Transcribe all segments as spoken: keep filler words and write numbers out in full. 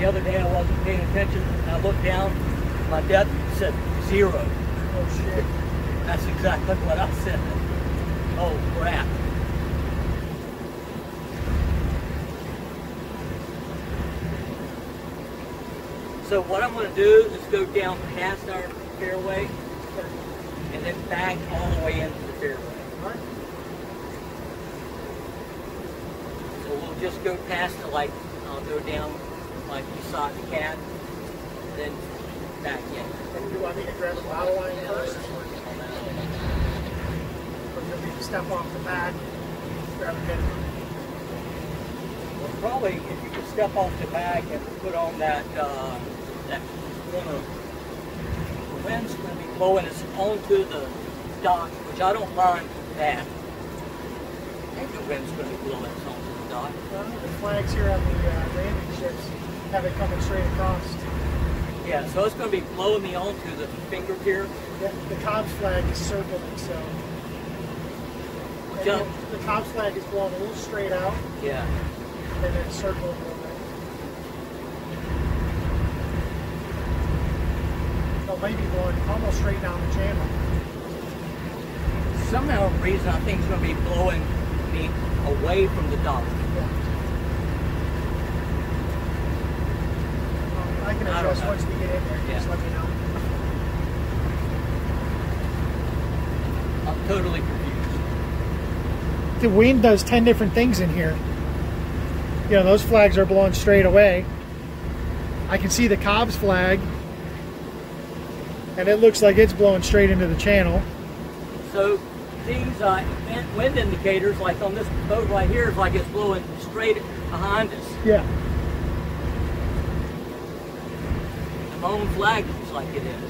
the other day I wasn't paying attention, and I looked down, my depth said zero. Oh shit. That's exactly what I said. Oh crap. So what I'm going to do is go down past our fairway and then back all the way into the fairway. So we'll just go past it, like I'll go down like you saw the cat, then back in. And do I need to grab a bottle line first? Or do we step off the back, grab a head? Well, probably if you could step off the back and put on that, uh, that corner, the wind's going to be blowing us onto the dock, which I don't mind that. I think the wind's going to be blowing us onto the dock. Uh, the flags here on the uh, landing ships have it coming straight across. Yeah, so it's going to be blowing me onto the finger pier. Yeah, the Cobb's flag is circling, so. And then the Cobb's flag is blowing a little straight out. Yeah. And then circling a little bit. So maybe blowing almost straight down the channel. Somehow, the reason I think it's going to be blowing me away from the dock. Yeah. Um, I can I adjust once we get in there. Yeah. Just let me know. I'm totally confused. The wind does ten different things in here. You know, those flags are blowing straight away. I can see the Cobb's flag, and it looks like it's blowing straight into the channel. So these uh, wind indicators, like on this boat right here, is like it's blowing straight behind us. Yeah. And my own flag looks like it is.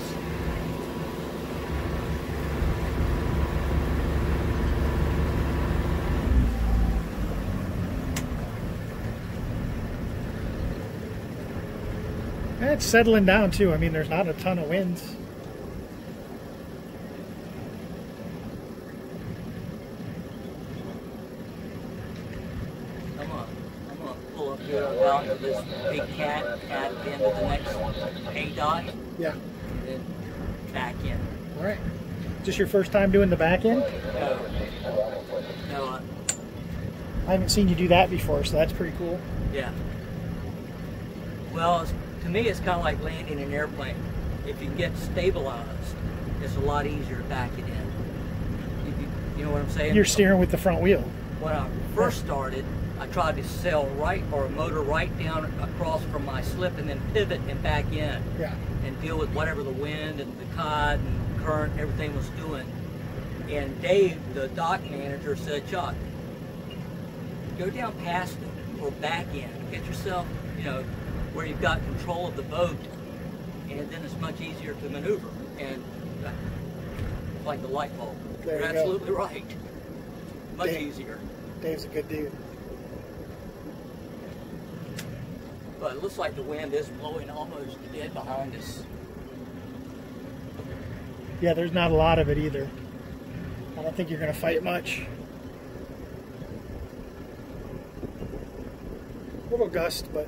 And it's settling down too. I mean, there's not a ton of winds. I'm gonna, I'm gonna pull up here about to this big cat at the end of the next A dot. Yeah. And then back in. All right. Is this your first time doing the back end? No. No. Uh, I haven't seen you do that before, so that's pretty cool. yeah. Well, it's, to me, it's kind of like landing an airplane. If you get stabilized, it's a lot easier to back it in. You, you, you know what I'm saying? You're steering with the front wheel. When I first started, I tried to sail right or motor right down across from my slip and then pivot and back in. Yeah. And deal with whatever the wind and the tide and current, everything was doing. And Dave, the dock manager, said, Chuck, go down past it or back in. Get yourself, you know, where you've got control of the boat, and then it's much easier to maneuver. And it's like the light bulb. There You're you go. absolutely right. Much Dave. easier. Dave's a good dude. But it looks like the wind is blowing almost dead behind us. Yeah, there's not a lot of it either. I don't think you're going to fight much. A little gust, but...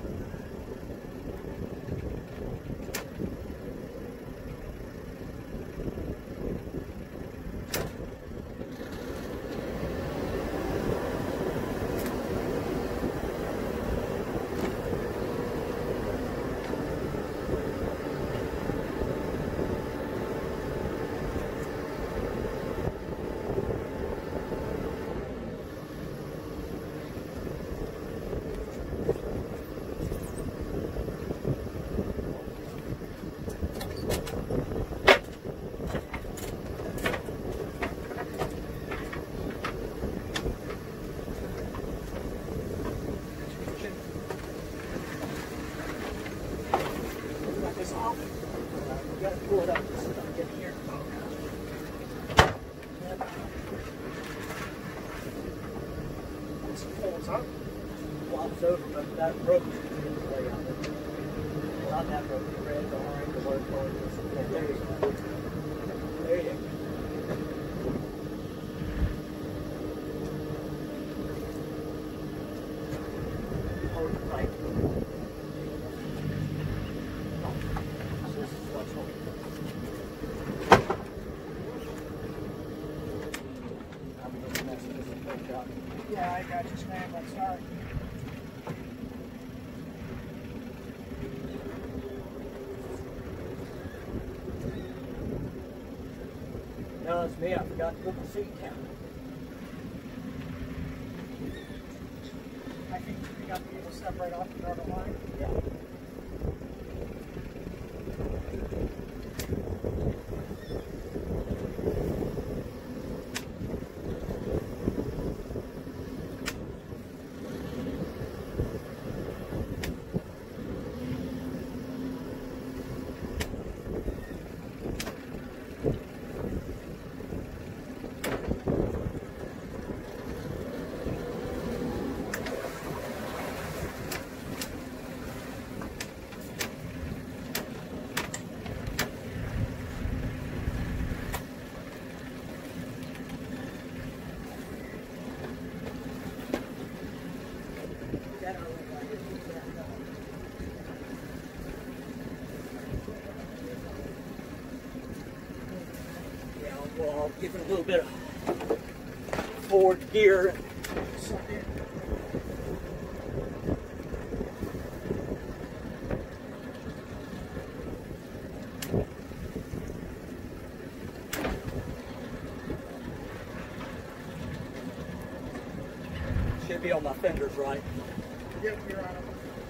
pull it up and stuff in here. Once it folds up, flops over, but that rope is in the way of it. Not that rope, the red, the orange, the white part. Yeah, there you go. There you go. Hold it tight. Sorry. No, it's me. I forgot to put the seat down. I think you got to be able to step right off the normal line. Yeah. Well, I'll give it a little bit of forward gear. Should be on my fingers, right? Yep, you're on it.